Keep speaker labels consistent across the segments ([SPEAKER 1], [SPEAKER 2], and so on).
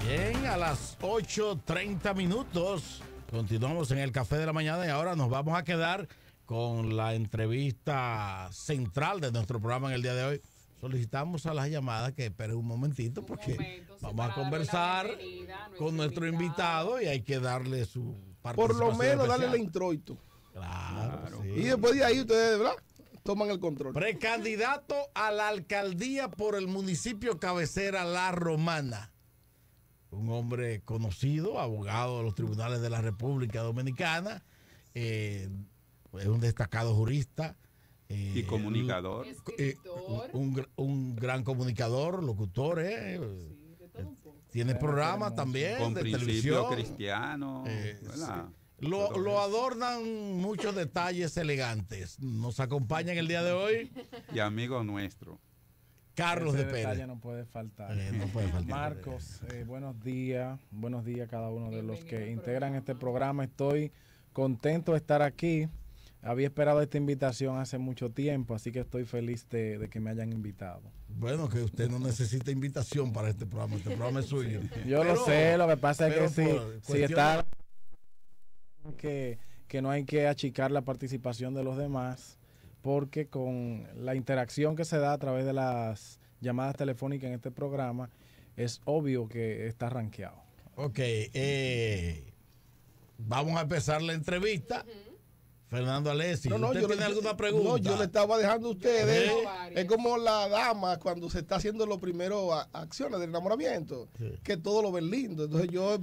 [SPEAKER 1] Bien, a las 8:30 minutos continuamos en el Café de la Mañana y ahora nos vamos a quedar con la entrevista central de nuestro programa en el día de hoy. Solicitamos a las llamadas que esperen un momentito porque vamos a conversar con nuestro invitado y hay que darle su participación.
[SPEAKER 2] Por lo menos
[SPEAKER 1] especial.
[SPEAKER 2] darle el introito.
[SPEAKER 1] Claro. Sí.
[SPEAKER 2] Y después de ahí ustedes, ¿verdad?, toman el control.
[SPEAKER 1] Precandidato a la alcaldía por el municipio cabecera La Romana. Un hombre conocido, abogado de los tribunales de la República Dominicana, es un destacado jurista.
[SPEAKER 3] Y comunicador.
[SPEAKER 1] Un gran comunicador, locutor. Tiene programas también
[SPEAKER 3] con
[SPEAKER 1] de
[SPEAKER 3] principio
[SPEAKER 1] televisión.
[SPEAKER 3] Cristiano.
[SPEAKER 1] Lo adornan muchos detalles elegantes. Nos acompaña en el día de hoy.
[SPEAKER 3] Y amigo nuestro.
[SPEAKER 1] Carlos de Pérez.
[SPEAKER 4] No puede faltar.
[SPEAKER 1] No puede faltar.
[SPEAKER 4] Marcos, buenos días a cada uno de los que integran este programa. Estoy contento de estar aquí. Había esperado esta invitación hace mucho tiempo, así que estoy feliz de que me hayan invitado.
[SPEAKER 1] Bueno, que usted no necesita invitación para este programa es suyo.
[SPEAKER 4] Yo lo sé, lo que pasa es que si está que no hay que achicar la participación de los demás, porque con la interacción que se da a través de las llamadas telefónicas en este programa, es obvio que está rankeado.
[SPEAKER 1] Ok, vamos a empezar la entrevista. Fernando Alessi, ¿usted tiene alguna pregunta?
[SPEAKER 2] No, yo le estaba dejando a ustedes. Es como la dama cuando se está haciendo los primeros acciones del enamoramiento, que todo lo ven lindo. Entonces yo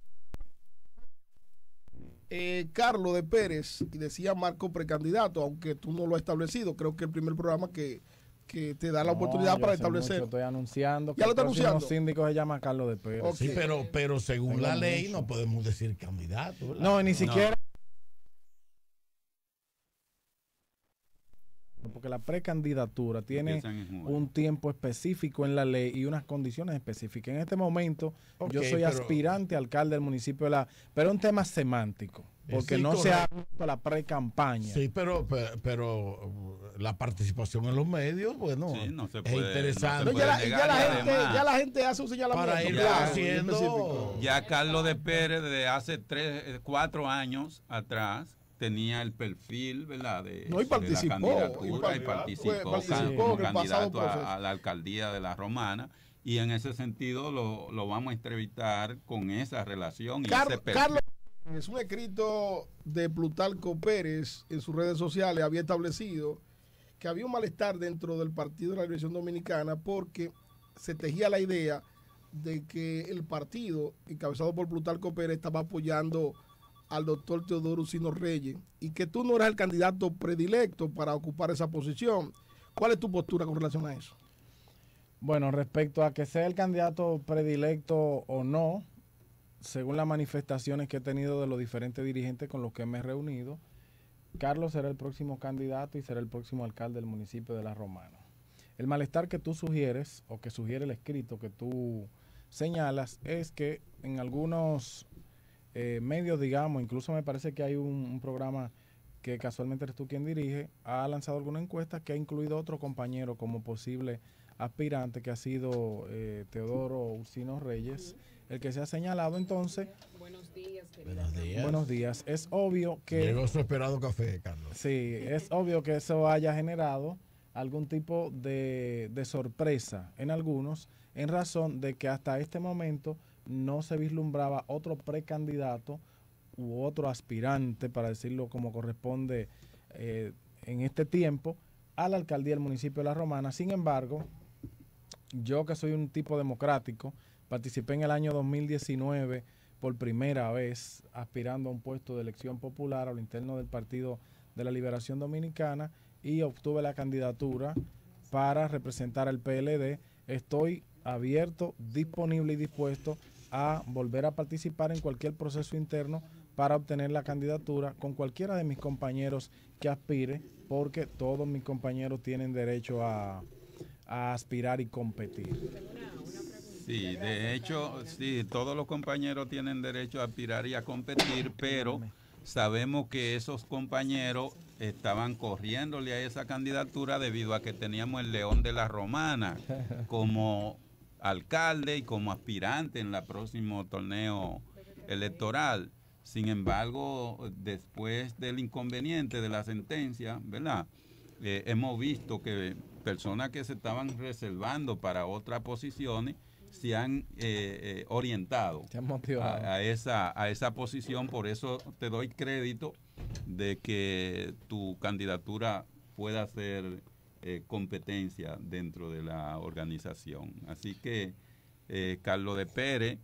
[SPEAKER 2] Carlos de Pérez, y decía Marco precandidato, aunque tú no lo has establecido, creo que el primer programa que te da la oportunidad para establecer.
[SPEAKER 4] Estoy anunciando que
[SPEAKER 2] ya lo está
[SPEAKER 4] el próximo
[SPEAKER 2] anunciando.
[SPEAKER 4] síndico se llama Carlos de Pérez.
[SPEAKER 1] Okay. Sí, pero según la ley no podemos decir candidato, ¿verdad?
[SPEAKER 4] No, ni siquiera. Porque la precandidatura tiene un tiempo específico en la ley y unas condiciones específicas. En este momento yo soy aspirante a alcalde del municipio de la... Pero es un tema semántico, porque sí, no se ha visto la pre-campaña.
[SPEAKER 1] Sí, pero la participación en los medios, bueno, sí, no se puede, es interesante.
[SPEAKER 2] No ya la gente hace un señalamiento.
[SPEAKER 1] Para ir haciendo...
[SPEAKER 3] Ya Carlos de Pérez, desde hace 4 años atrás, tenía el perfil, ¿verdad?
[SPEAKER 2] No, y participó
[SPEAKER 3] como candidato a la alcaldía de La Romana, y en ese sentido lo vamos a entrevistar con esa relación.
[SPEAKER 2] Carlos, es un escrito de Plutarco Pérez en sus redes sociales, había establecido que había un malestar dentro del Partido de la Liberación Dominicana porque se tejía la idea de que el partido encabezado por Plutarco Pérez estaba apoyando al doctor Teodoro Ursino Reyes y que tú no eras el candidato predilecto para ocupar esa posición. ¿Cuál es tu postura con relación a eso?
[SPEAKER 4] Bueno, respecto a que sea el candidato predilecto o no, según las manifestaciones que he tenido de los diferentes dirigentes con los que me he reunido, Carlos será el próximo candidato y será el próximo alcalde del municipio de La Romana. El malestar que tú sugieres, o que sugiere el escrito que tú señalas, es que en algunos medios, digamos, incluso me parece que hay un programa que casualmente eres tú quien dirige, ha lanzado alguna encuesta que ha incluido otro compañero como posible aspirante, que ha sido Teodoro Ursino Reyes, el que se ha señalado. Entonces,
[SPEAKER 5] buenos días,
[SPEAKER 4] buenos días. Es obvio que...
[SPEAKER 1] Llegó su esperado café, Carlos.
[SPEAKER 4] Sí, es obvio que eso haya generado algún tipo de sorpresa en algunos, en razón de que hasta este momento no se vislumbraba otro precandidato u otro aspirante, para decirlo como corresponde en este tiempo, a la alcaldía del municipio de La Romana. Sin embargo, yo, que soy un tipo democrático, participé en el año 2019 por primera vez aspirando a un puesto de elección popular a lo interno del Partido de la Liberación Dominicana y obtuve la candidatura para representar al PLD. Estoy abierto, disponible y dispuesto a volver a participar en cualquier proceso interno para obtener la candidatura con cualquiera de mis compañeros que aspire, porque todos mis compañeros tienen derecho a aspirar y competir.
[SPEAKER 3] Sí, de hecho, sí, todos los compañeros tienen derecho a aspirar y a competir, pero sabemos que esos compañeros estaban corriéndole a esa candidatura debido a que teníamos el León de La Romana como alcalde y como aspirante en el próximo torneo electoral. Sin embargo, después del inconveniente de la sentencia, ¿verdad? Hemos visto que personas que se estaban reservando para otras posiciones se han orientado a esa posición. Por eso te doy crédito de que tu candidatura pueda ser competencia dentro de la organización. Así que, Carlos de Pérez,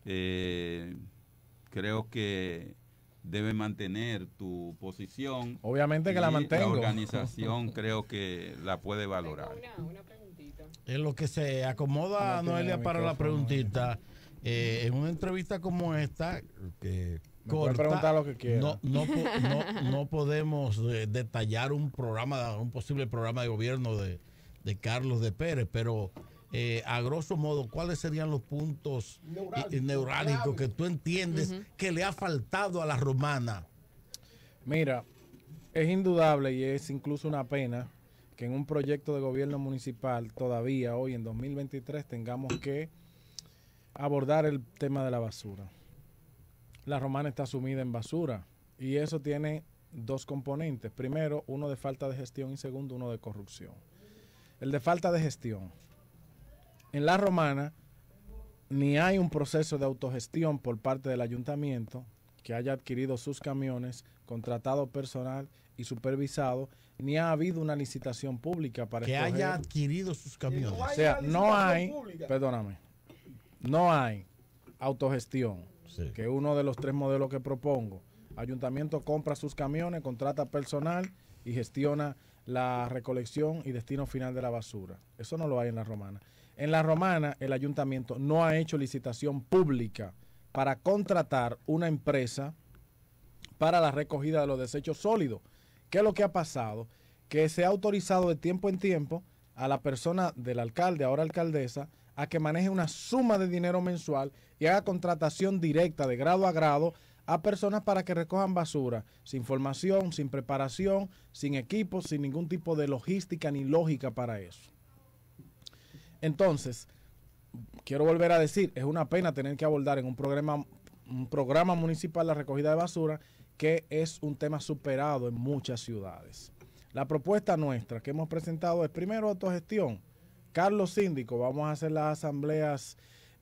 [SPEAKER 3] creo que debe mantener tu posición.
[SPEAKER 4] Obviamente que la mantengo.
[SPEAKER 3] La organización creo que la puede valorar.
[SPEAKER 5] Una preguntita.
[SPEAKER 1] En lo que se acomoda, Noelia, para la preguntita, en una entrevista como esta, que
[SPEAKER 4] puede preguntar lo que quiera.
[SPEAKER 1] No podemos detallar un posible programa de gobierno de Carlos de Pérez, pero a grosso modo, ¿cuáles serían los puntos neurálgicos que tú entiendes que le ha faltado a la Romana?
[SPEAKER 4] Mira, es indudable y es incluso una pena que en un proyecto de gobierno municipal todavía hoy en 2023 tengamos que abordar el tema de la basura. La Romana está sumida en basura y eso tiene dos componentes. Primero, uno de falta de gestión y segundo, uno de corrupción. El de falta de gestión. En La Romana ni hay un proceso de autogestión por parte del ayuntamiento que haya adquirido sus camiones, contratado personal y supervisado, ni ha habido una licitación pública para
[SPEAKER 1] que
[SPEAKER 4] escoger,
[SPEAKER 1] haya adquirido sus camiones.
[SPEAKER 4] O sea, no hay, perdóname, no hay autogestión,
[SPEAKER 1] sí,
[SPEAKER 4] que es uno de los 3 modelos que propongo. Ayuntamiento compra sus camiones, contrata personal y gestiona la recolección y destino final de la basura. Eso no lo hay en La Romana. En La Romana, el ayuntamiento no ha hecho licitación pública para contratar una empresa para la recogida de los desechos sólidos. ¿Qué es lo que ha pasado? Que se ha autorizado de tiempo en tiempo a la persona del alcalde, ahora alcaldesa, a que maneje una suma de dinero mensual y haga contratación directa de grado a grado a personas para que recojan basura, sin formación, sin preparación, sin equipos, sin ningún tipo de logística ni lógica para eso. Entonces, quiero volver a decir, es una pena tener que abordar en un programa municipal la recogida de basura, que es un tema superado en muchas ciudades. La propuesta nuestra que hemos presentado es primero autogestión. Carlos Síndico, vamos a hacer las asambleas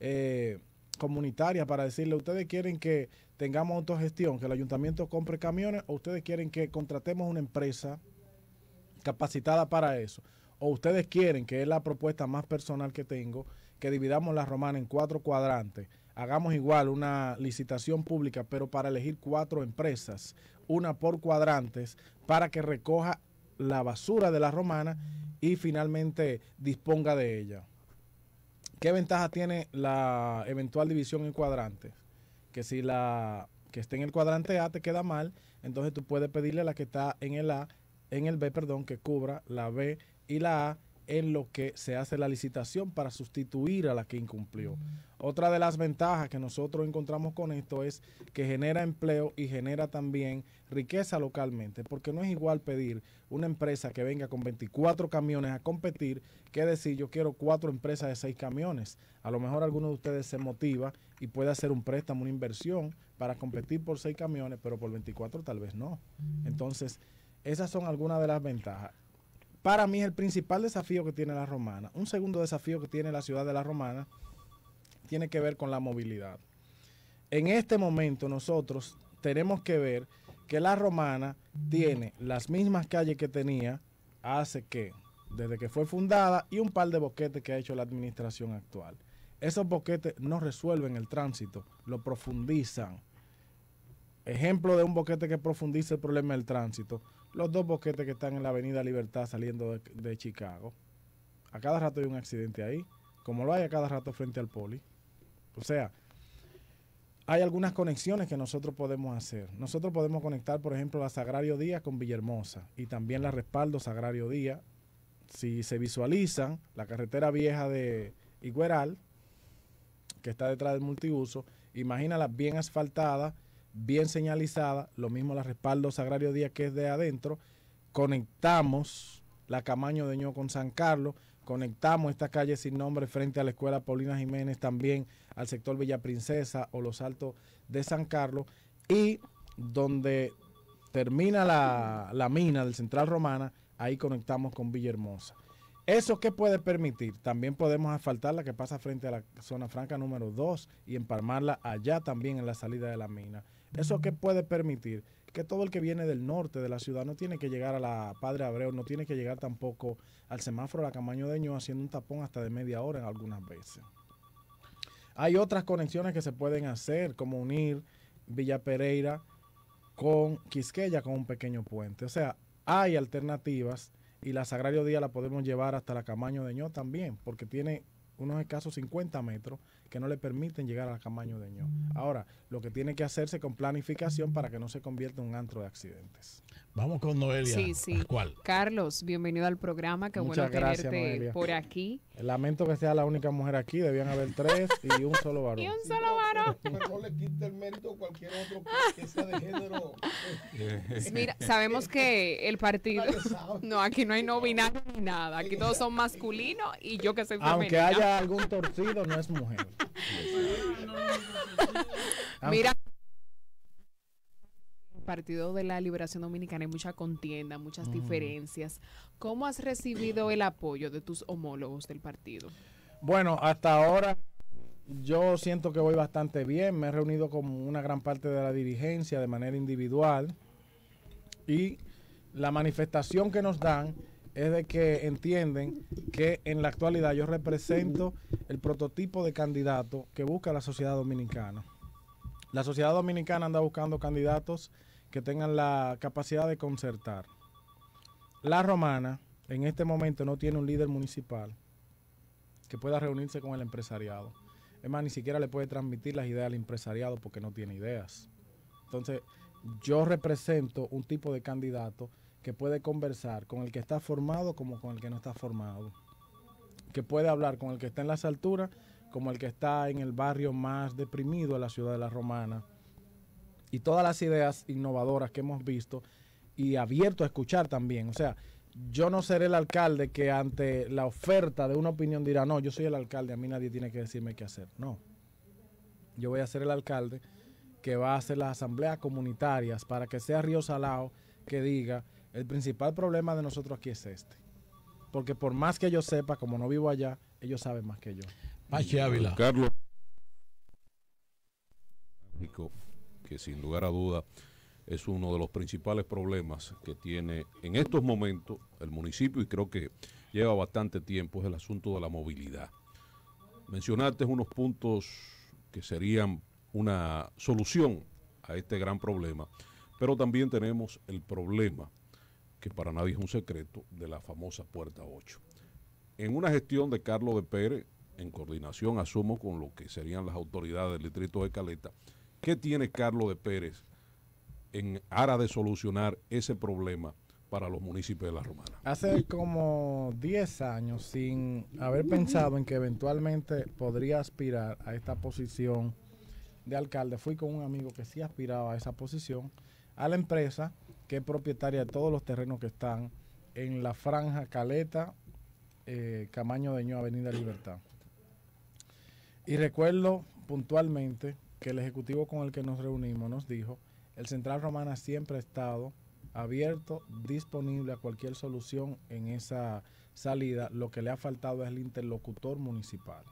[SPEAKER 4] comunitarias para decirle, ¿ustedes quieren que tengamos autogestión, que el ayuntamiento compre camiones, o ustedes quieren que contratemos una empresa capacitada para eso? ¿O ustedes quieren, que es la propuesta más personal que tengo, que dividamos La Romana en 4 cuadrantes? Hagamos igual una licitación pública, pero para elegir 4 empresas, una por cuadrantes, para que recoja la basura de La Romana y finalmente disponga de ella. ¿Qué ventaja tiene la eventual división en cuadrantes? Que si la que esté en el cuadrante A te queda mal, entonces tú puedes pedirle a la que está en el B, que cubra la B y la A en lo que se hace la licitación para sustituir a la que incumplió. Otra de las ventajas que nosotros encontramos con esto es que genera empleo y genera también riqueza localmente, porque no es igual pedir una empresa que venga con 24 camiones a competir que decir yo quiero 4 empresas de 6 camiones. A lo mejor alguno de ustedes se motiva y puede hacer un préstamo, una inversión para competir por 6 camiones, pero por 24 tal vez no. Entonces, esas son algunas de las ventajas. Para mí es el principal desafío que tiene La Romana. Un segundo desafío que tiene la ciudad de La Romana tiene que ver con la movilidad. En este momento nosotros tenemos que ver que La Romana tiene las mismas calles que tenía desde que fue fundada, y un par de boquetes que ha hecho la administración actual. Esos boquetes no resuelven el tránsito, lo profundizan. Ejemplo de un boquete que profundiza el problema del tránsito: los 2 boquetes que están en la avenida Libertad saliendo de Chicago. A cada rato hay un accidente ahí, como lo hay a cada rato frente al Poli. O sea, hay algunas conexiones que nosotros podemos hacer. Nosotros podemos conectar, por ejemplo, la Sagrario Díaz con Villahermosa y también la Respaldo Sagrario Díaz. Si se visualizan, la carretera vieja de Higueral, que está detrás del multiuso, imagínala bien asfaltada, bien señalizada, lo mismo la Respaldo Sagrario Díaz, que es de adentro. Conectamos la Camaño de Ño con San Carlos, conectamos esta calle sin nombre frente a la escuela Paulina Jiménez, también al sector Villa Princesa o Los Altos de San Carlos, y donde termina la mina del Central Romana, ahí conectamos con Villahermosa. ¿Eso qué puede permitir? También podemos asfaltar la que pasa frente a la zona franca número 2 y empalmarla allá también en la salida de la mina. ¿Eso qué puede permitir? Que todo el que viene del norte de la ciudad no tiene que llegar a la Padre Abreu, no tiene que llegar tampoco al semáforo de la Camaño de Ño haciendo un tapón hasta de media hora en algunas veces. Hay otras conexiones que se pueden hacer, como unir Villa Pereira con Quisqueya con un pequeño puente. O sea, hay alternativas y la Sagrario Díaz la podemos llevar hasta la Camaño de Ño también, porque tiene unos escasos 50 metros que no le permiten llegar a la Camaño de Ño. Ahora, lo que tiene que hacerse con planificación para que no se convierta en un antro de accidentes.
[SPEAKER 1] Vamos con Noelia.
[SPEAKER 5] Sí.
[SPEAKER 1] ¿Cuál?
[SPEAKER 5] Carlos, bienvenido al programa. Qué
[SPEAKER 4] Muchas
[SPEAKER 5] bueno
[SPEAKER 4] gracias,
[SPEAKER 5] tenerte
[SPEAKER 4] Noelia.
[SPEAKER 5] por aquí.
[SPEAKER 4] Lamento que sea la única mujer aquí, debían haber 3 y un solo varón.
[SPEAKER 5] Y un solo varón.
[SPEAKER 2] Pero no le quite el mérito a cualquier otro que sea de género.
[SPEAKER 5] Mira, sabemos que el partido...
[SPEAKER 2] Nadie sabe.
[SPEAKER 5] No, aquí no hay no binario ni nada. Aquí todos son masculinos y yo que soy femenina.
[SPEAKER 4] Aunque haya algún torcido, no es mujer.
[SPEAKER 5] Mira, el Partido de la Liberación Dominicana hay mucha contienda, muchas diferencias. ¿Cómo has recibido el apoyo de tus homólogos del partido?
[SPEAKER 4] Bueno, hasta ahora yo siento que voy bastante bien. Me he reunido con una gran parte de la dirigencia de manera individual y la manifestación que nos dan es de que entienden que en la actualidad yo represento el prototipo de candidato que busca la sociedad dominicana. La sociedad dominicana anda buscando candidatos que tengan la capacidad de concertar. La Romana en este momento no tiene un líder municipal que pueda reunirse con el empresariado. Es más, ni siquiera le puede transmitir las ideas al empresariado porque no tiene ideas. Entonces, yo represento un tipo de candidato que puede conversar con el que está formado como con el que no está formado. Que puede hablar con el que está en las alturas como el que está en el barrio más deprimido de la ciudad de La Romana. Y todas las ideas innovadoras que hemos visto y abierto a escuchar también. O sea, yo no seré el alcalde que ante la oferta de una opinión dirá, no, yo soy el alcalde, a mí nadie tiene que decirme qué hacer. No. Yo voy a ser el alcalde que va a hacer las asambleas comunitarias para que sea Río Salao que diga, el principal problema de nosotros aquí es este. Porque por más que yo sepa, como no vivo allá, ellos saben más que yo.
[SPEAKER 1] Pachi Ávila.
[SPEAKER 6] Carlos, que sin lugar a duda es uno de los principales problemas que tiene en estos momentos el municipio y creo que lleva bastante tiempo, es el asunto de la movilidad. Mencionaste unos puntos que serían una solución a este gran problema, pero también tenemos el problema, que para nadie es un secreto, de la famosa Puerta 8. En una gestión de Carlos de Pérez, en coordinación, asumo, con lo que serían las autoridades del distrito de Caleta, ¿qué tiene Carlos de Pérez en aras de solucionar ese problema para los municipios de La Romana?
[SPEAKER 4] Hace como 10 años, sin haber pensado en que eventualmente podría aspirar a esta posición de alcalde, fui con un amigo que sí aspiraba a esa posición, a la empresa que es propietaria de todos los terrenos que están en la franja Caleta, Camaño de Ño, Avenida Libertad. Y recuerdo puntualmente que el ejecutivo con el que nos reunimos nos dijo, el Central Romana siempre ha estado abierto, disponible a cualquier solución en esa salida, lo que le ha faltado es el interlocutor municipal.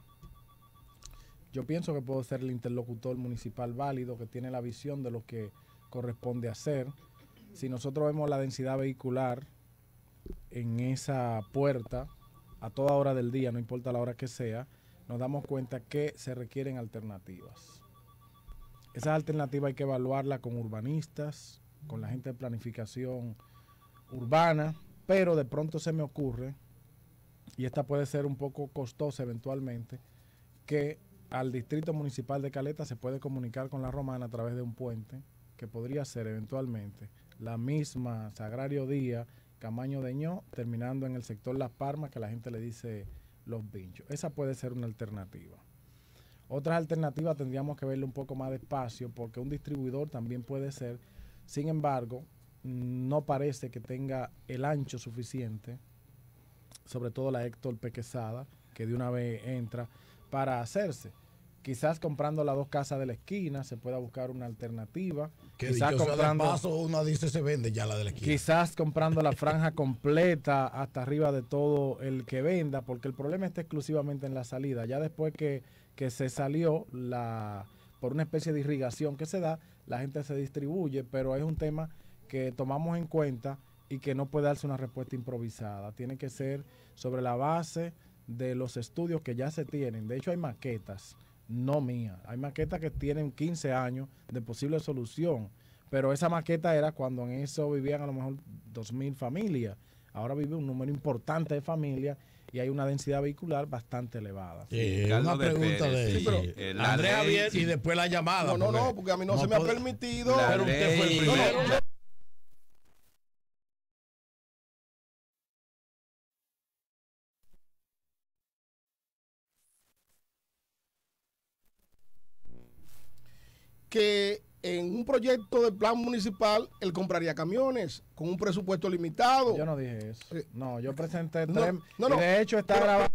[SPEAKER 4] Yo pienso que puedo ser el interlocutor municipal válido, que tiene la visión de lo que corresponde hacer. Si nosotros vemos la densidad vehicular en esa puerta, a toda hora del día, no importa la hora que sea, nos damos cuenta que se requieren alternativas. Esas alternativas hay que evaluarlas con urbanistas, con la gente de planificación urbana, pero de pronto se me ocurre, y esta puede ser un poco costosa eventualmente, que al distrito municipal de Caleta se puede comunicar con La Romana a través de un puente, que podría ser eventualmente la misma Sagrario Díaz, Camaño de Ño, terminando en el sector Las Palmas, que la gente le dice Los Vinchos. Esa puede ser una alternativa. Otras alternativas tendríamos que verle un poco más despacio, porque un distribuidor también puede ser. Sin embargo, no parece que tenga el ancho suficiente sobre todo la Héctor Pequezada, que de una vez entra para hacerse. Quizás comprando las 2 casas de la esquina se pueda buscar una alternativa.
[SPEAKER 1] Que
[SPEAKER 4] Quizás
[SPEAKER 1] dicho sea de
[SPEAKER 4] comprando,
[SPEAKER 1] paso, una dice se vende ya la de la esquina.
[SPEAKER 4] quizás comprando la franja completa hasta arriba de todo el que venda, porque el problema está exclusivamente en la salida. Ya después que se salió por una especie de irrigación que se da, la gente se distribuye, pero es un tema que tomamos en cuenta y que no puede darse una respuesta improvisada. Tiene que ser sobre la base de los estudios que ya se tienen. De hecho, hay maquetas, no mías. Hay maquetas que tienen 15 años de posible solución, pero esa maqueta era cuando en eso vivían a lo mejor 2.000 familias. Ahora vive un número importante de familias y hay una densidad vehicular bastante elevada.
[SPEAKER 1] Una pregunta
[SPEAKER 3] Pérez,
[SPEAKER 1] de
[SPEAKER 3] sí,
[SPEAKER 1] Andrés
[SPEAKER 3] ley,
[SPEAKER 1] Javier
[SPEAKER 3] sí.
[SPEAKER 1] y después la llamada.
[SPEAKER 2] No, porque a mí no se me ha permitido.
[SPEAKER 3] La
[SPEAKER 1] Pero usted fue el
[SPEAKER 3] ley-
[SPEAKER 1] primero.
[SPEAKER 2] Que en un proyecto de plan municipal él compraría camiones con un presupuesto limitado.
[SPEAKER 4] Yo no dije eso. No, yo presenté
[SPEAKER 2] No,
[SPEAKER 4] 3.
[SPEAKER 2] no, no.
[SPEAKER 4] Y de hecho está
[SPEAKER 2] Pero-
[SPEAKER 4] grabado.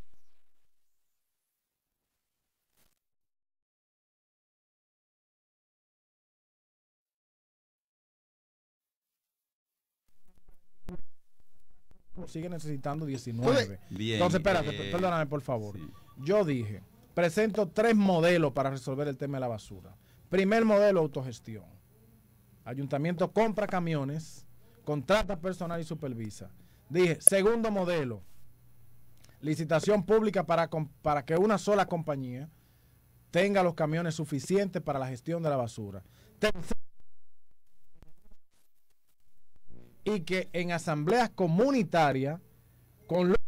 [SPEAKER 4] Sigue necesitando 19.
[SPEAKER 3] Bien,
[SPEAKER 4] Entonces, espérate, perdóname por favor.
[SPEAKER 3] sí.
[SPEAKER 4] Yo dije, presento 3 modelos para resolver el tema de la basura. Primer modelo, autogestión. Ayuntamiento compra camiones, contrata personal y supervisa. Dije, segundo modelo, licitación pública para que una sola compañía tenga los camiones suficientes para la gestión de la basura. Tercero, y que en asambleas comunitarias con los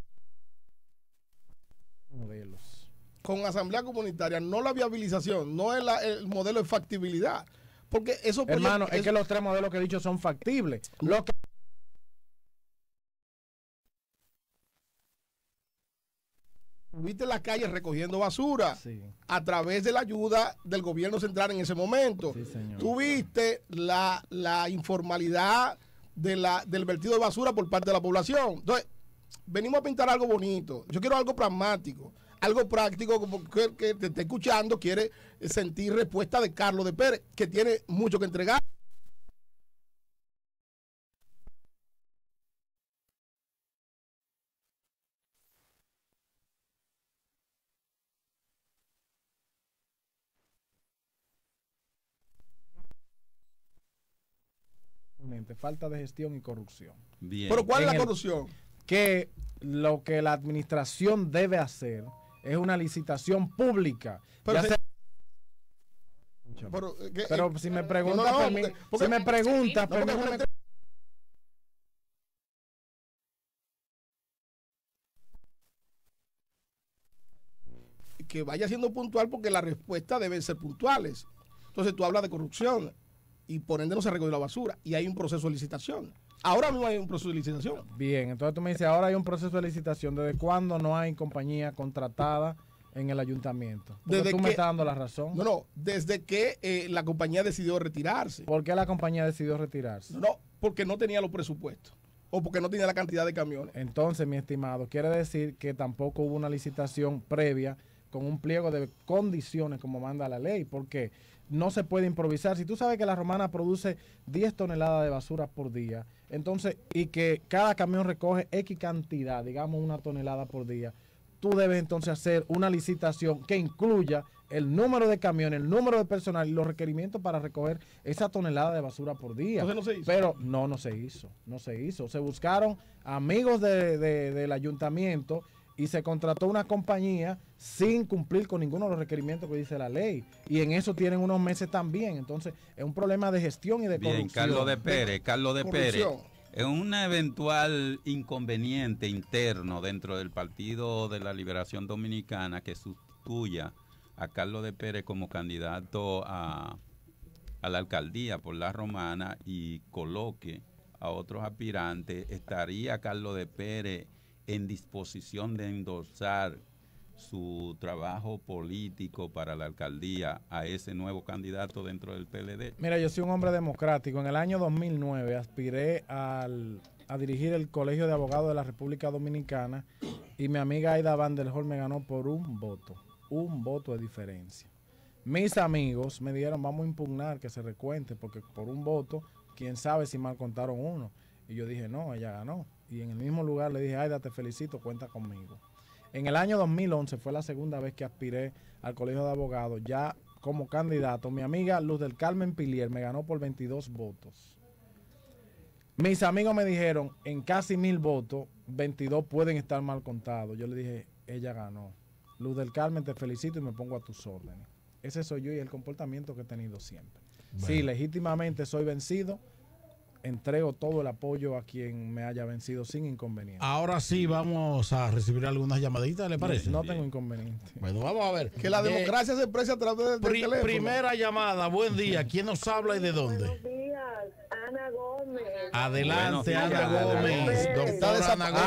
[SPEAKER 4] modelos.
[SPEAKER 2] Con asamblea comunitaria, no la viabilización, no es el modelo de factibilidad. Porque eso
[SPEAKER 4] Hermano, es que los 3 modelos que he dicho son factibles. Lo que
[SPEAKER 2] viste en las calles recogiendo basura
[SPEAKER 4] Sí.
[SPEAKER 2] a través de la ayuda del gobierno central en ese momento.
[SPEAKER 4] Sí, señor.
[SPEAKER 2] Tuviste la informalidad del vertido de basura por parte de la población. Entonces, venimos a pintar algo bonito. Yo quiero algo pragmático, algo práctico, como que te esté escuchando, quiere sentir respuesta de Carlos de Pérez, que tiene mucho que entregar.
[SPEAKER 4] falta de gestión y corrupción.
[SPEAKER 3] Bien.
[SPEAKER 2] Pero ¿cuál es
[SPEAKER 4] En
[SPEAKER 2] la
[SPEAKER 4] el-
[SPEAKER 2] corrupción?
[SPEAKER 4] Que lo que la administración debe hacer es una licitación pública.
[SPEAKER 2] Pero
[SPEAKER 4] Ya
[SPEAKER 2] se-
[SPEAKER 4] sea-
[SPEAKER 2] Pero,
[SPEAKER 4] si me preguntas,
[SPEAKER 2] no, porque-
[SPEAKER 4] si me preguntas,
[SPEAKER 2] no, porque
[SPEAKER 4] permíteme-
[SPEAKER 2] que vaya siendo puntual porque las respuestas deben ser puntuales. Entonces tú hablas de corrupción y por ende no se recoge la basura y hay un proceso de licitación. Ahora mismo hay un proceso de licitación.
[SPEAKER 4] Bien, entonces tú me dices, ahora hay un proceso de licitación. ¿Desde cuándo no hay compañía contratada en el ayuntamiento? Porque
[SPEAKER 2] Desde
[SPEAKER 4] tú
[SPEAKER 2] que-
[SPEAKER 4] me estás dando la razón.
[SPEAKER 2] No, desde que la compañía decidió retirarse.
[SPEAKER 4] ¿Por qué la compañía decidió retirarse?
[SPEAKER 2] No, porque no tenía los presupuestos o porque no tenía la cantidad de camiones.
[SPEAKER 4] Entonces, mi estimado, quiere decir que tampoco hubo una licitación previa con un pliego de condiciones como manda la ley, porque no se puede improvisar. Si tú sabes que la Romana produce 10 toneladas de basura por día, entonces, y que cada camión recoge X cantidad, digamos 1 tonelada por día, tú debes entonces hacer una licitación que incluya el número de camiones, el número de personal y los requerimientos para recoger esa tonelada de basura por día.
[SPEAKER 2] Entonces no se hizo.
[SPEAKER 4] Pero no se hizo. Se buscaron amigos del ayuntamiento y se contrató una compañía sin cumplir con ninguno de los requerimientos que dice la ley. Y en eso tienen unos meses también. Entonces, es un problema de gestión y de
[SPEAKER 3] Bien,
[SPEAKER 4] corrupción.
[SPEAKER 3] Carlos de Pérez.
[SPEAKER 2] Corrupción.
[SPEAKER 3] En un eventual inconveniente interno dentro del Partido de la Liberación Dominicana que sustituya a Carlos de Pérez como candidato a la alcaldía por la Romana y coloque a otros aspirantes, ¿estaría Carlos de Pérez en disposición de endosar su trabajo político para la alcaldía a ese nuevo candidato dentro del PLD?
[SPEAKER 4] Mira, yo soy un hombre democrático. En el año 2009 aspiré al a dirigir el Colegio de Abogados de la República Dominicana y mi amiga Aida Van der Hol me ganó por un voto de diferencia. Mis amigos me dijeron, vamos a impugnar que se recuente, porque por un voto, quién sabe si mal contaron uno. Y yo dije, no, ella ganó. Y en el mismo lugar le dije, Aida, te felicito, cuenta conmigo. En el año 2011 fue la segunda vez que aspiré al Colegio de Abogados, ya como candidato. Mi amiga Luz del Carmen Pilier me ganó por 22 votos. Mis amigos me dijeron, en casi 1000 votos, 22 pueden estar mal contados. Yo le dije, ella ganó. Luz del Carmen, te felicito y me pongo a tus órdenes. Ese soy yo y el comportamiento que he tenido siempre. Bueno. Sí, legítimamente soy vencido. Entrego todo el apoyo a quien me haya vencido sin inconveniente.
[SPEAKER 1] Ahora sí vamos a recibir algunas llamaditas, ¿le parece?
[SPEAKER 4] No tengo inconveniente.
[SPEAKER 1] Bueno, vamos a ver.
[SPEAKER 2] Que la democracia se expresa a través del teléfono.
[SPEAKER 1] Primera llamada, buen día. ¿Quién nos habla y de dónde?
[SPEAKER 7] Buenos días, Ana Gómez.
[SPEAKER 1] Adelante, Ana Gómez. Doctora Ana Gómez.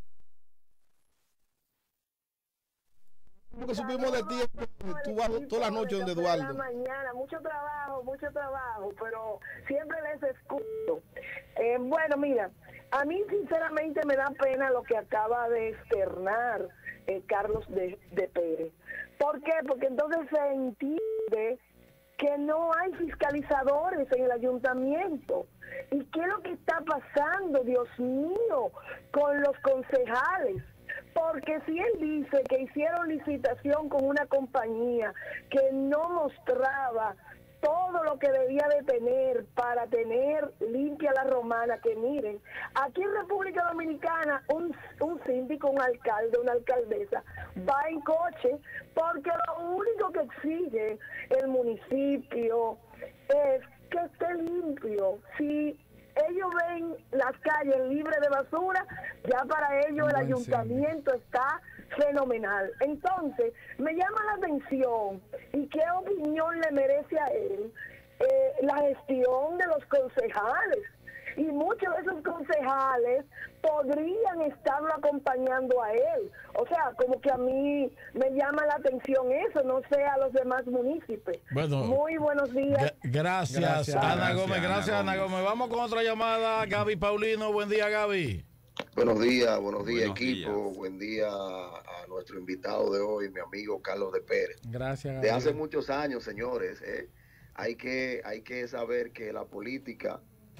[SPEAKER 2] Porque supimos de ti, tú vas todas las noches donde Eduardo.
[SPEAKER 7] La mañana, mucho trabajo, pero siempre les escucho. Bueno, mira, a mí sinceramente me da pena lo que acaba de externar Carlos de Pérez. ¿Por qué? Porque entonces se entiende que no hay fiscalizadores en el ayuntamiento. ¿Y qué es lo que está pasando, Dios mío, con los concejales? Porque si él dice que hicieron licitación con una compañía que no mostraba todo lo que debía de tener para tener limpia la Romana, que miren, aquí en República Dominicana un síndico, un alcalde, una alcaldesa va en coche porque lo único que exige el municipio es que esté limpio. Si ellos ven las calles libres de basura, ya para ellos el ayuntamiento está fenomenal. Entonces, me llama la atención, y qué opinión le merece a él la gestión de los concejales. Y muchos de esos concejales podrían estarlo acompañando a él. O sea, como que a mí me llama la atención eso, no sé a los demás municipios.
[SPEAKER 1] Bueno,
[SPEAKER 7] muy buenos días.
[SPEAKER 1] Gracias, Ana Gómez. Gracias, Ana Gómez. Vamos con otra llamada. Gaby Paulino. Buen día, Gaby.
[SPEAKER 8] Buenos días equipo. Días. Buen día a nuestro invitado de hoy, mi amigo Carlos de Pérez.
[SPEAKER 4] Gracias,
[SPEAKER 8] Gaby. De hace muchos años, señores, hay que saber que la política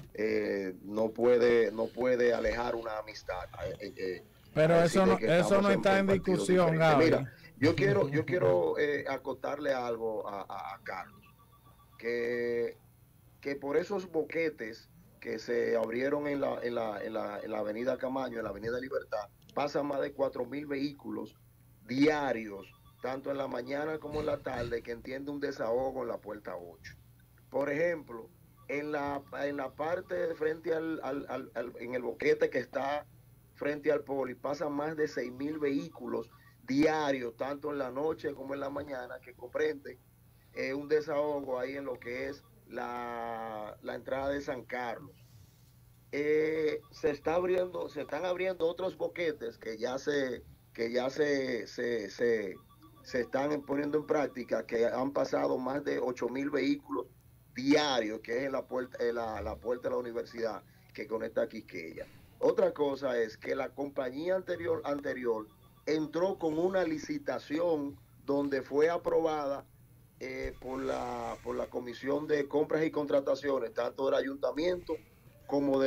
[SPEAKER 8] no puede alejar una amistad.
[SPEAKER 4] Pero eso no está en discusión, Gaby.
[SPEAKER 8] Mira, yo quiero acotarle algo a Carlos, que por esos boquetes que se abrieron en la avenida Camaño, en la avenida Libertad, pasan más de 4,000 vehículos diarios, tanto en la mañana como en la tarde, que entiende un desahogo en la puerta 8. Por ejemplo, en la parte de frente en el boquete que está frente al poli, pasan más de 6,000 vehículos diarios, tanto en la noche como en la mañana, que comprende un desahogo ahí en lo que es la entrada de San Carlos. Se están abriendo otros boquetes que ya se están poniendo en práctica, que han pasado más de 8,000 vehículos diario, que es en la puerta de la universidad que conecta a Quisqueya. Otra cosa es que la compañía anterior entró con una licitación donde fue aprobada por la Comisión de Compras y Contrataciones, tanto del ayuntamiento como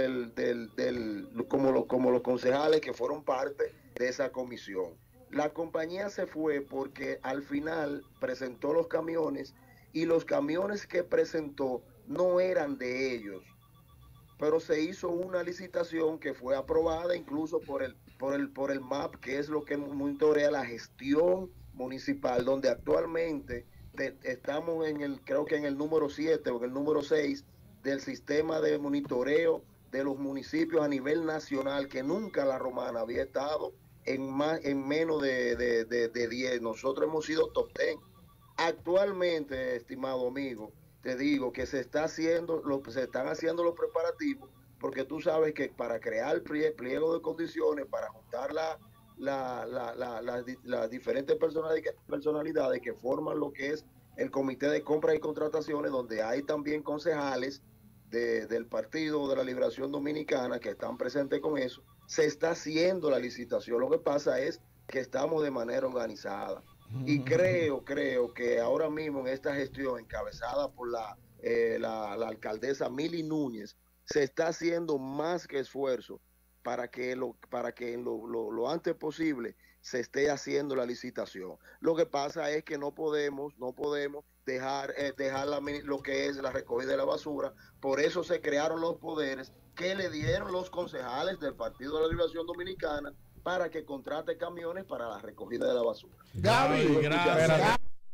[SPEAKER 8] como los concejales que fueron parte de esa comisión. La compañía se fue porque al final presentó los camiones, y los camiones que presentó no eran de ellos, pero se hizo una licitación que fue aprobada incluso por el MAP, que es lo que monitorea la gestión municipal, donde actualmente estamos creo que en el número 7 o en el número 6 del sistema de monitoreo de los municipios a nivel nacional, que nunca la Romana había estado en menos de 10. Nosotros hemos sido top 10. Actualmente, estimado amigo, te digo que se están haciendo los preparativos, porque tú sabes que para crear pliego de condiciones, para juntar las diferentes personalidades que forman lo que es el Comité de Compras y Contrataciones, donde hay también concejales, del Partido de la Liberación Dominicana que están presentes con eso, se está haciendo la licitación. Lo que pasa es que estamos de manera organizada. Y creo que ahora mismo en esta gestión encabezada por la alcaldesa Mili Núñez, se está haciendo más que esfuerzo para que en lo antes posible se esté haciendo la licitación. Lo que pasa es que no podemos dejar lo que es la recogida de la basura. Por eso se crearon los poderes que le dieron los concejales del Partido de la Liberación Dominicana para que contrate camiones para la recogida de la basura.
[SPEAKER 1] Gaby, gracias.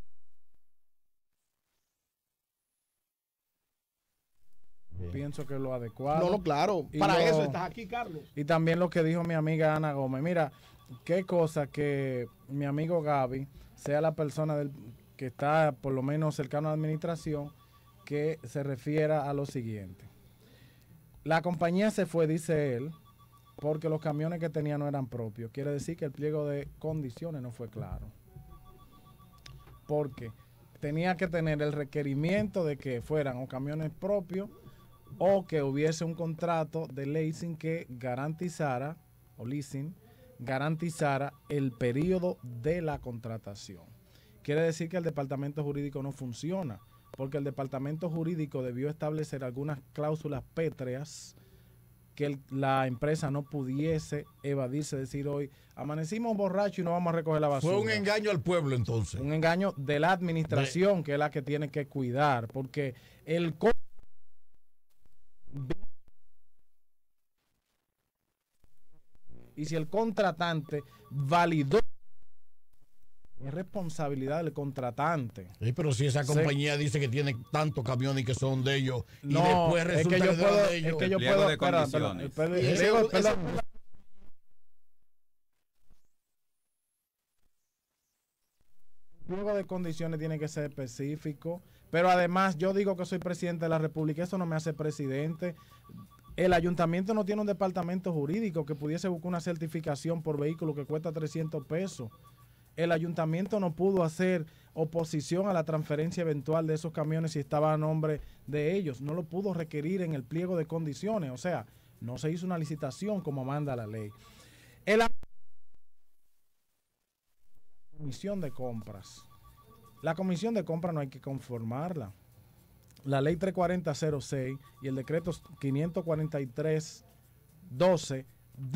[SPEAKER 4] Pienso que lo adecuado.
[SPEAKER 2] No, claro.
[SPEAKER 4] Y
[SPEAKER 2] Para eso estás aquí, Carlos.
[SPEAKER 4] Y también lo que dijo mi amiga Ana Gómez. Mira, qué cosa que mi amigo Gaby sea la persona que está por lo menos cercano a la administración, que se refiera a lo siguiente. La compañía se fue, dice él, porque los camiones que tenía no eran propios. Quiere decir que el pliego de condiciones no fue claro. Porque tenía que tener el requerimiento de que fueran o camiones propios o que hubiese un contrato de leasing que garantizara, o leasing, garantizara el periodo de la contratación. Quiere decir que el departamento jurídico no funciona, porque el departamento jurídico debió establecer algunas cláusulas pétreas que la empresa no pudiese evadirse, decir hoy, amanecimos borrachos y no vamos a recoger la basura.
[SPEAKER 1] Fue un engaño al pueblo entonces.
[SPEAKER 4] Un engaño de la administración, que es la que tiene que cuidar, porque y si el contratante validó, es responsabilidad del contratante.
[SPEAKER 1] Sí, pero si esa compañía dice que tiene tantos camiones y que son de ellos,
[SPEAKER 4] no,
[SPEAKER 1] y después resulta que no de ellos.
[SPEAKER 4] Es que yo
[SPEAKER 3] pliego
[SPEAKER 4] puedo,
[SPEAKER 3] de condiciones. El
[SPEAKER 4] pliego de condiciones tiene que ser específico, pero además yo digo que soy presidente de la República, eso no me hace presidente. El ayuntamiento no tiene un departamento jurídico que pudiese buscar una certificación por vehículo que cuesta 300 pesos. El ayuntamiento no pudo hacer oposición a la transferencia eventual de esos camiones si estaba a nombre de ellos. No lo pudo requerir en el pliego de condiciones. O sea, no se hizo una licitación como manda la ley. La comisión de compras. La comisión de compras no hay que conformarla. La ley 34006 y el decreto 543-12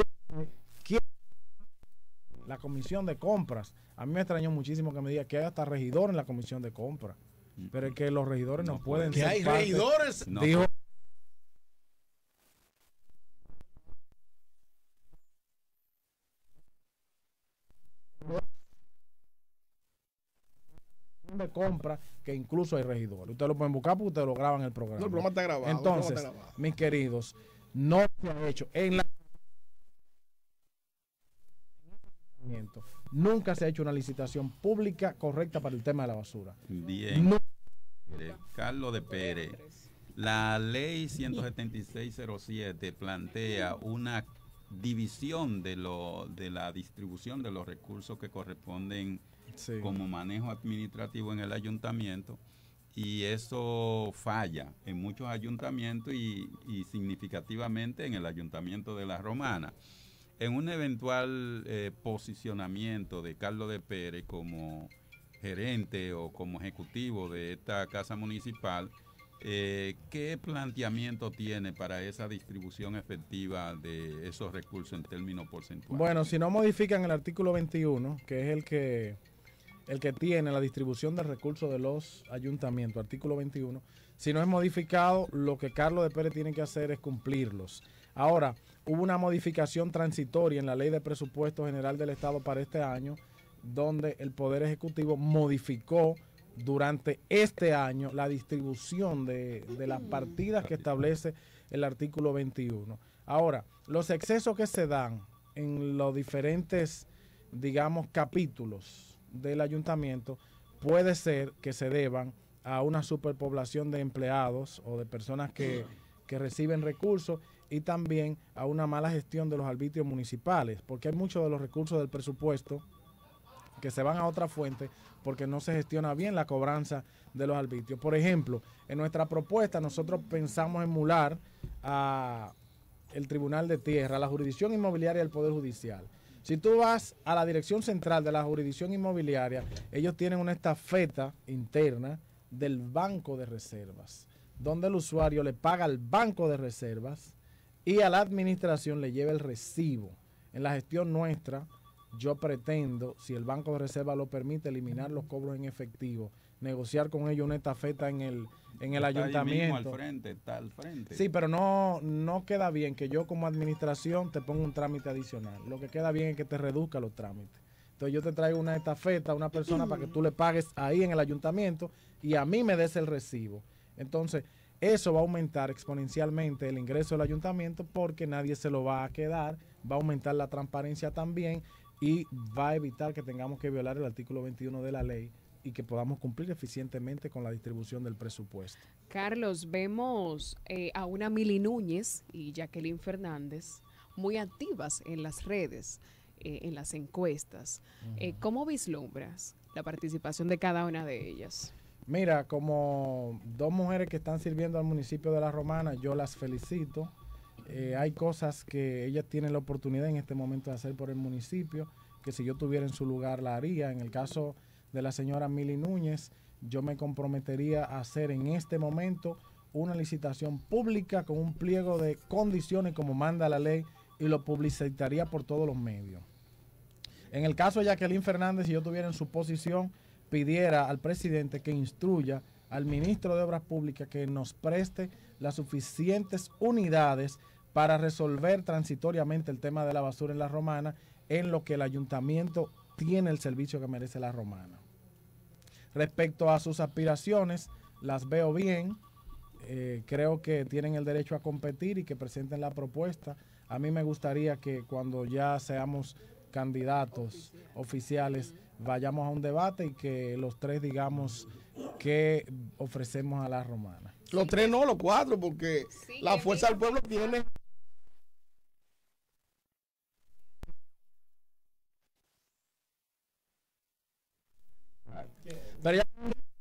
[SPEAKER 4] la comisión de compras. A mí me extrañó muchísimo que me diga que hay hasta regidor en la comisión de compras. Pero es que los regidores no pueden ser.
[SPEAKER 1] ¿Que hay regidores?
[SPEAKER 3] No.
[SPEAKER 4] Dijo de compra que incluso hay regidores. Ustedes lo pueden buscar porque ustedes lo graban en el programa.
[SPEAKER 2] No, el programa está grabado.
[SPEAKER 4] Entonces, mis queridos, no se ha hecho en la nunca se ha hecho una licitación pública correcta para el tema de la basura.
[SPEAKER 3] Bien. No. Carlos de Pérez, la ley 17607 plantea una división de la distribución de los recursos que corresponden como manejo administrativo en el ayuntamiento, y eso falla en muchos ayuntamientos y significativamente en el ayuntamiento de La Romana. En un eventual posicionamiento de Carlos de Pérez como gerente o como ejecutivo de esta casa municipal, ¿qué planteamiento tiene para esa distribución efectiva de esos recursos en términos porcentuales?
[SPEAKER 4] Bueno, si no modifican el artículo 21, que es el que tiene la distribución de recursos de los ayuntamientos, artículo 21, si no es modificado, lo que Carlos de Pérez tiene que hacer es cumplirlos. Ahora, hubo una modificación transitoria en la Ley de Presupuesto General del Estado para este año, donde el Poder Ejecutivo modificó durante este año la distribución de las partidas que establece el artículo 21. Ahora, los excesos que se dan en los diferentes, digamos, capítulos del ayuntamiento, puede ser que se deban a una superpoblación de empleados o de personas que reciben recursos, y también a una mala gestión de los arbitrios municipales, porque hay muchos de los recursos del presupuesto que se van a otra fuente porque no se gestiona bien la cobranza de los arbitrios. Por ejemplo, en nuestra propuesta nosotros pensamos emular a el Tribunal de Tierra, la jurisdicción inmobiliaria del Poder Judicial. Si tú vas a la dirección central de la jurisdicción inmobiliaria, ellos tienen una estafeta interna del banco de reservas, donde el usuario le paga al banco de reservas y a la administración le lleva el recibo. En la gestión nuestra, yo pretendo, si el banco de reserva lo permite, eliminar los cobros en efectivo, negociar con ellos una estafeta en el ayuntamiento.
[SPEAKER 3] Está al frente.
[SPEAKER 4] Sí, pero no queda bien que yo como administración te ponga un trámite adicional. Lo que queda bien es que te reduzca los trámites. Entonces yo te traigo una estafeta a una persona para que tú le pagues ahí en el ayuntamiento y a mí me des el recibo. Entonces eso va a aumentar exponencialmente el ingreso del ayuntamiento porque nadie se lo va a quedar, va a aumentar la transparencia también y va a evitar que tengamos que violar el artículo 21 de la ley y que podamos cumplir eficientemente con la distribución del presupuesto.
[SPEAKER 5] Carlos, vemos a una Mili Núñez y Jacqueline Fernández muy activas en las redes, en las encuestas. ¿Cómo vislumbras la participación de cada una de ellas?
[SPEAKER 4] Mira, como dos mujeres que están sirviendo al municipio de La Romana, yo las felicito. Hay cosas que ellas tienen la oportunidad en este momento de hacer por el municipio, que si yo estuviera en su lugar la haría. En el caso de la señora Mili Núñez, yo me comprometería a hacer en este momento una licitación pública con un pliego de condiciones como manda la ley y lo publicitaría por todos los medios. En el caso de Jacqueline Fernández, si yo estuviera en su posición, pidiera al presidente que instruya al ministro de Obras Públicas que nos preste las suficientes unidades para resolver transitoriamente el tema de la basura en La Romana, en lo que el ayuntamiento tiene el servicio que merece La Romana. Respecto a sus aspiraciones, las veo bien. Creo que tienen el derecho a competir y que presenten la propuesta. A mí me gustaría que cuando ya seamos candidatos oficiales vayamos a un debate y que los tres digamos qué ofrecemos a La Romana.
[SPEAKER 2] Los tres no, los cuatro, porque sí, la fuerza del pueblo tiene...
[SPEAKER 4] Pero ya...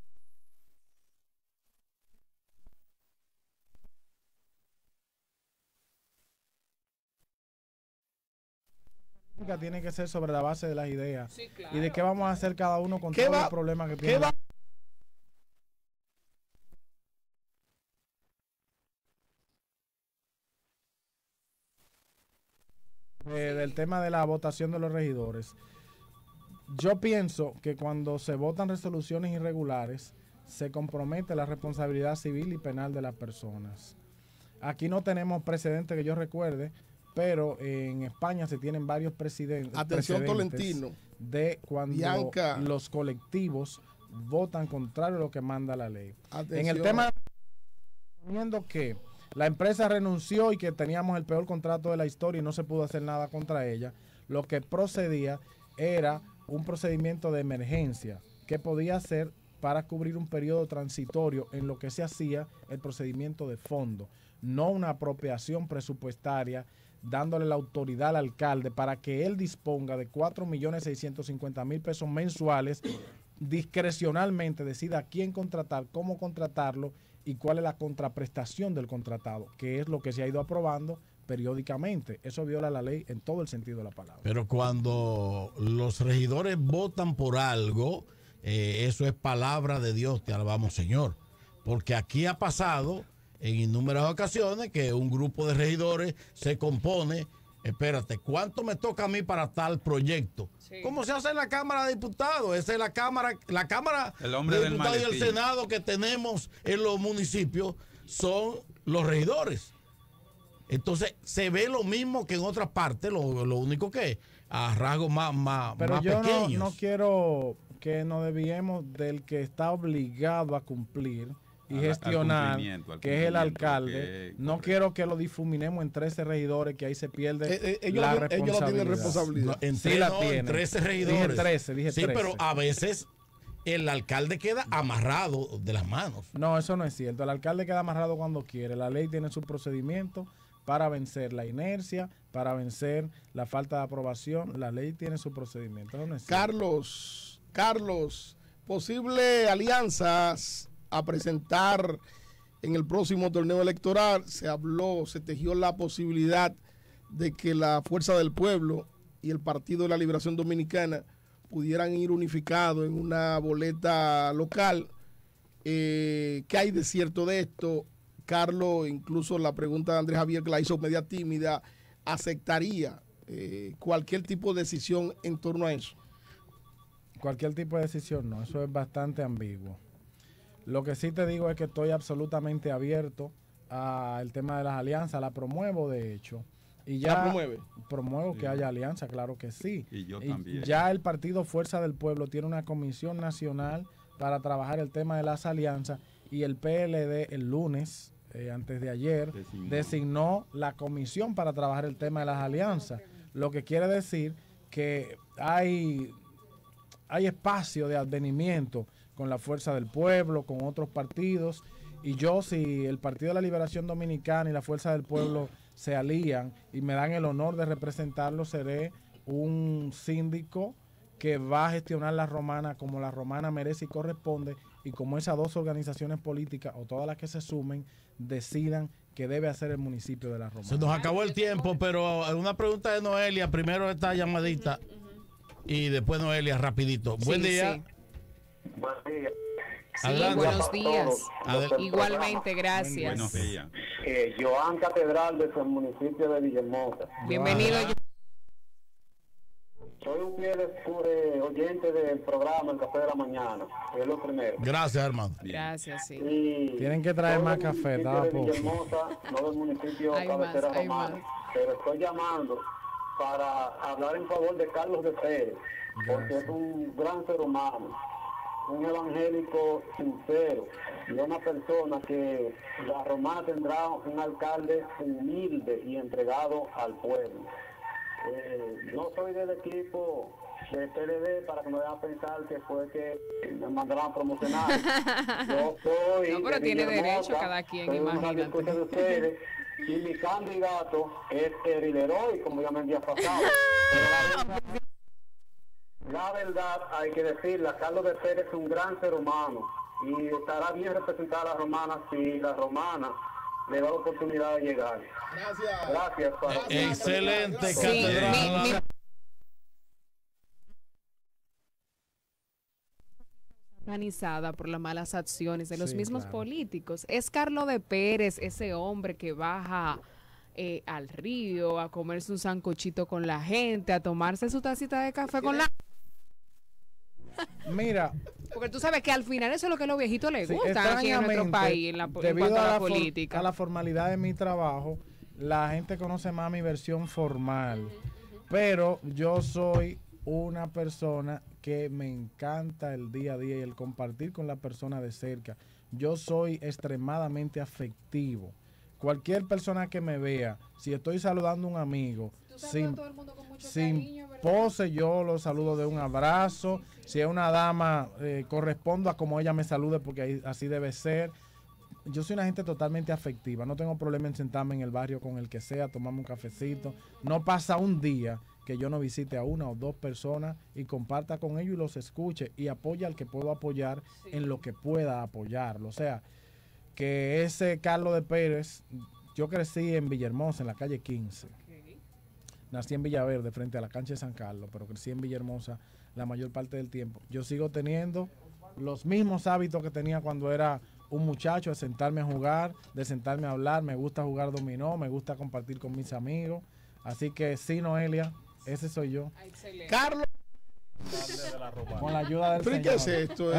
[SPEAKER 4] tiene que ser sobre la base de las ideas, sí, claro, y de qué vamos a hacer cada uno con todos los problemas que tiene. Del tema de la votación de los regidores, yo pienso que cuando se votan resoluciones irregulares se compromete la responsabilidad civil y penal de las personas. Aquí no tenemos precedentes que yo recuerde, pero en España se tienen varios precedentes
[SPEAKER 2] Tolentino,
[SPEAKER 4] de cuando Bianca, los colectivos votan contrario a lo que manda la ley. Atención. En el tema, viendo que la empresa renunció y que teníamos el peor contrato de la historia y no se pudo hacer nada contra ella, lo que procedía era un procedimiento de emergencia que podía hacer para cubrir un periodo transitorio en lo que se hacía el procedimiento de fondo, no una apropiación presupuestaria dándole la autoridad al alcalde para que él disponga de 4.650.000 pesos mensuales, discrecionalmente decida a quién contratar, cómo contratarlo y cuál es la contraprestación del contratado, que es lo que se ha ido aprobando periódicamente. Eso viola la ley en todo el sentido de la palabra.
[SPEAKER 1] Pero cuando los regidores votan por algo, eso es palabra de Dios, te alabamos, Señor. Porque aquí ha pasado en innumerables ocasiones que un grupo de regidores se compone, espérate, ¿cuánto me toca a mí para tal proyecto? Sí. ¿Cómo se hace en la Cámara de Diputados? Esa es la Cámara de Diputados y el Senado que tenemos en los municipios, son los regidores. Entonces se ve lo mismo que en otras partes, lo único que a rasgos más pequeños.
[SPEAKER 4] Pero yo no quiero que nos desviemos del que está obligado a cumplir y gestionar, que es el alcalde. No quiero que lo difuminemos en 13 regidores, que ahí se pierde la responsabilidad. Ellos no tienen responsabilidad.
[SPEAKER 1] En 13 regidores.
[SPEAKER 4] Dije 13.
[SPEAKER 1] Pero a veces el alcalde queda amarrado de las manos.
[SPEAKER 4] No, eso no es cierto. El alcalde queda amarrado cuando quiere. La ley tiene su procedimiento para vencer la inercia, para vencer la falta de aprobación. La ley tiene su procedimiento. ¿No es
[SPEAKER 2] Carlos, posible alianzas a presentar en el próximo torneo electoral. Se tejió la posibilidad de que la Fuerza del Pueblo y el Partido de la Liberación Dominicana pudieran ir unificados en una boleta local. ¿Qué hay de cierto de esto? Carlos, incluso la pregunta de Andrés Javier, que la hizo media tímida, ¿aceptaría cualquier tipo de decisión en torno a eso?
[SPEAKER 4] Cualquier tipo de decisión no, eso es bastante ambiguo. Lo que sí te digo es que estoy absolutamente abierto al tema de las alianzas, la promuevo de hecho. Y ya
[SPEAKER 2] ¿La promueve?
[SPEAKER 4] Promuevo que haya alianza, claro que sí.
[SPEAKER 3] Y yo también.
[SPEAKER 4] Ya el Partido Fuerza del Pueblo tiene una comisión nacional para trabajar el tema de las alianzas y el PLD el lunes, antes de ayer, designó la comisión para trabajar el tema de las alianzas. Lo que quiere decir que hay espacio de advenimiento con la Fuerza del Pueblo, con otros partidos, y yo, si el Partido de la Liberación Dominicana y la Fuerza del Pueblo se alían y me dan el honor de representarlo, seré un síndico que va a gestionar la Romana como la Romana merece y corresponde, y como esas dos organizaciones políticas o todas las que se sumen decidan que debe hacer el municipio de la Romana.
[SPEAKER 1] Se nos acabó el tiempo, pero una pregunta de Noelia, primero esta llamadita y después Noelia rapidito. Buen día.
[SPEAKER 5] Sí.
[SPEAKER 9] Buenos días.
[SPEAKER 5] Sí,
[SPEAKER 1] Adelante.
[SPEAKER 5] buenos días.
[SPEAKER 1] Adel-
[SPEAKER 5] Igualmente, gracias.
[SPEAKER 3] Buenos días.
[SPEAKER 9] Joan Catedral desde el municipio de Villahermosa.
[SPEAKER 5] Bienvenido.
[SPEAKER 9] Soy un fiel oyente del programa El Café de la Mañana, es lo primero.
[SPEAKER 1] Gracias, hermano.
[SPEAKER 5] Gracias, sí.
[SPEAKER 9] Y
[SPEAKER 4] Tienen que traer
[SPEAKER 9] soy
[SPEAKER 4] más
[SPEAKER 9] del
[SPEAKER 4] café,
[SPEAKER 9] municipio
[SPEAKER 4] daba
[SPEAKER 9] de
[SPEAKER 4] poco.
[SPEAKER 9] Villahermosa, no del municipio
[SPEAKER 5] Hay más,
[SPEAKER 9] cabecera
[SPEAKER 5] hay
[SPEAKER 9] romana,
[SPEAKER 5] más.
[SPEAKER 9] pero estoy llamando para hablar en favor de Carlos de Pérez, porque es un gran ser humano, un evangélico sincero y una persona que la Romana tendrá un alcalde humilde y entregado al pueblo. No soy del equipo de PLD para que me vayan a pensar que fue que me mandaron a promocionar. Yo soy
[SPEAKER 5] No, pero
[SPEAKER 9] de
[SPEAKER 5] tiene
[SPEAKER 9] Villahermosa,
[SPEAKER 5] derecho cada quien,
[SPEAKER 9] soy una
[SPEAKER 5] imagínate.
[SPEAKER 9] discusión de ustedes, y mi candidato es Eril Leroy, como ya me había pasado. Pero la verdad hay que decirla, Carlos de Pérez es un gran ser humano y estará bien representar a la Romana si la Romana le da la oportunidad de llegar. Gracias.
[SPEAKER 1] Excelente,
[SPEAKER 5] Sí,
[SPEAKER 1] catedral.
[SPEAKER 5] Organizada por las malas acciones de los
[SPEAKER 4] Sí,
[SPEAKER 5] mismos
[SPEAKER 4] claro.
[SPEAKER 5] políticos. Es Carlos de Pérez, ese hombre que baja al río a comerse un sancochito con la gente, a tomarse su tacita de café con la...
[SPEAKER 4] Mira,
[SPEAKER 5] Porque tú sabes que al final eso es lo que a los viejitos les
[SPEAKER 4] sí,
[SPEAKER 5] gusta aquí en nuestro
[SPEAKER 4] extrañamente,
[SPEAKER 5] país, en
[SPEAKER 4] debido
[SPEAKER 5] cuanto a la
[SPEAKER 4] for-
[SPEAKER 5] política.
[SPEAKER 4] a la formalidad de mi trabajo, la gente conoce más mi versión formal. Pero yo soy una persona que me encanta el día a día y el compartir con la persona de cerca. Yo soy extremadamente afectivo. Cualquier persona que me vea, si estoy saludando a un amigo, sin pose, yo lo saludo de un abrazo. Si es una dama, correspondo a como ella me salude, porque así debe ser. Yo soy una gente totalmente afectiva. No tengo problema en sentarme en el barrio con el que sea, tomarme un cafecito. No pasa un día que yo no visite a una o dos personas y comparta con ellos y los escuche y apoye al que puedo apoyar en lo que pueda apoyarlo. O sea, que ese Carlos de Pérez, yo crecí en Villahermosa, en la calle 15. Nací en Villaverde, frente a la cancha de San Carlos, pero crecí en Villahermosa la mayor parte del tiempo. Yo sigo teniendo los mismos hábitos que tenía cuando era un muchacho, de sentarme a jugar, de sentarme a hablar. Me gusta jugar dominó, me gusta compartir con mis amigos. Así que sí, Noelia, ese soy yo.
[SPEAKER 2] Carlos,
[SPEAKER 4] Con la ayuda del
[SPEAKER 2] ¿pero qué es
[SPEAKER 4] Señor.
[SPEAKER 2] esto?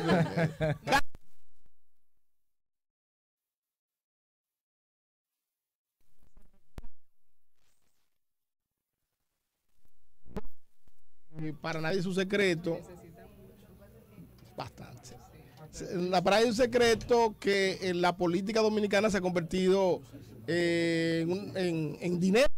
[SPEAKER 2] Y para nadie es un secreto. Bastante. Para nadie es un secreto que en la política dominicana se ha convertido en dinero.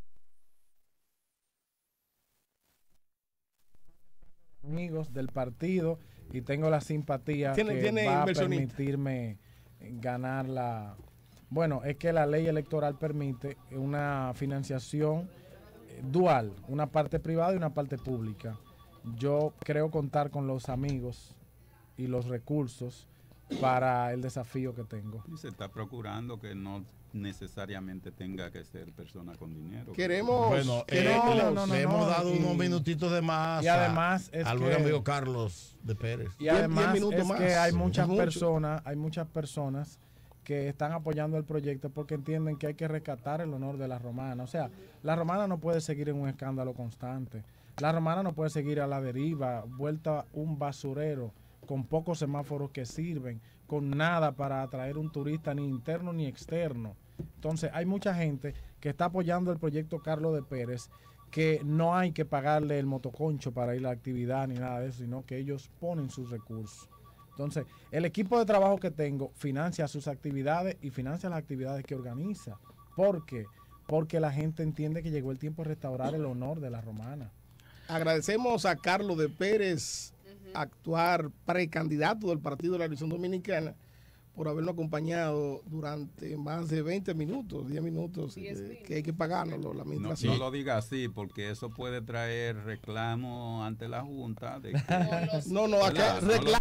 [SPEAKER 4] Amigos del partido y tengo la simpatía
[SPEAKER 2] Tiene
[SPEAKER 4] que va a
[SPEAKER 2] inversionista.
[SPEAKER 4] permitirme ganar Bueno, es que la ley electoral permite una financiación dual, una parte privada y una parte pública. Yo creo contar con los amigos y los recursos para el desafío que tengo.
[SPEAKER 3] Y se está procurando que no necesariamente tenga que ser persona con dinero.
[SPEAKER 2] Queremos,
[SPEAKER 1] Bueno, le hemos dado unos minutitos de más
[SPEAKER 4] y además
[SPEAKER 1] al buen amigo Carlos de Pérez.
[SPEAKER 4] Y además
[SPEAKER 2] 10 minutos
[SPEAKER 4] es
[SPEAKER 2] más.
[SPEAKER 4] que hay muchas
[SPEAKER 2] Mucho.
[SPEAKER 4] personas que están apoyando el proyecto porque entienden que hay que rescatar el honor de la Romana. O sea, la Romana no puede seguir en un escándalo constante. La Romana no puede seguir a la deriva, vuelta un basurero, con pocos semáforos que sirven, con nada para atraer un turista ni interno ni externo. Entonces hay mucha gente que está apoyando el proyecto Carlos de Pérez, que no hay que pagarle el motoconcho para ir a la actividad ni nada de eso, sino que ellos ponen sus recursos. Entonces, el equipo de trabajo que tengo financia sus actividades y financia las actividades que organiza. ¿Por qué? Porque la gente entiende que llegó el tiempo de restaurar el honor de la Romana.
[SPEAKER 2] Agradecemos a Carlos de Pérez, actual precandidato del Partido de la Revolución Dominicana, por habernos acompañado durante más de 20 minutos, 10 minutos, que hay que pagárnoslo, la
[SPEAKER 3] No,
[SPEAKER 2] administración.
[SPEAKER 3] no lo diga así, porque eso puede traer reclamo ante la Junta. De que,
[SPEAKER 2] No, acá reclamo.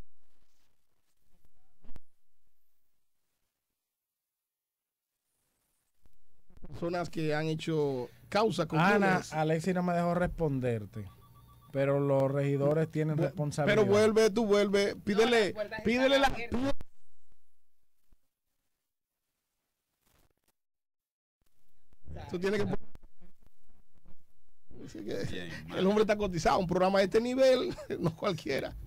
[SPEAKER 2] Personas que han hecho causa con
[SPEAKER 4] Ana, Alexis no me dejó responderte, pero los regidores tienen responsabilidad.
[SPEAKER 2] Pero vuelve, pídele la... Eso tiene que...
[SPEAKER 3] Bien,
[SPEAKER 2] el hombre está cotizado, un programa de este nivel, no cualquiera.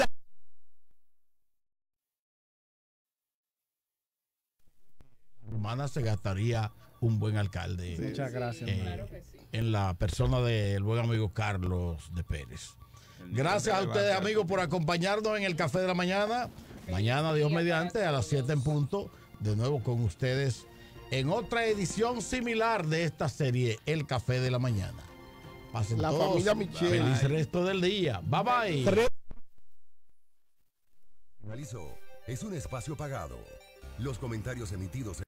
[SPEAKER 1] Romana se gastaría un buen alcalde.
[SPEAKER 4] Muchas gracias.
[SPEAKER 1] En la persona del buen amigo Carlos de Pérez. Gracias a ustedes, amigos, por acompañarnos en el Café de la Mañana. Mañana, Dios mediante, a las 7 en punto, de nuevo con ustedes en otra edición similar de esta serie, El Café de la Mañana. Pasen
[SPEAKER 2] La
[SPEAKER 1] todos
[SPEAKER 2] familia Michel.
[SPEAKER 1] feliz resto del día. Bye bye.
[SPEAKER 10] Finalizó. Es un espacio pagado. Los comentarios emitidos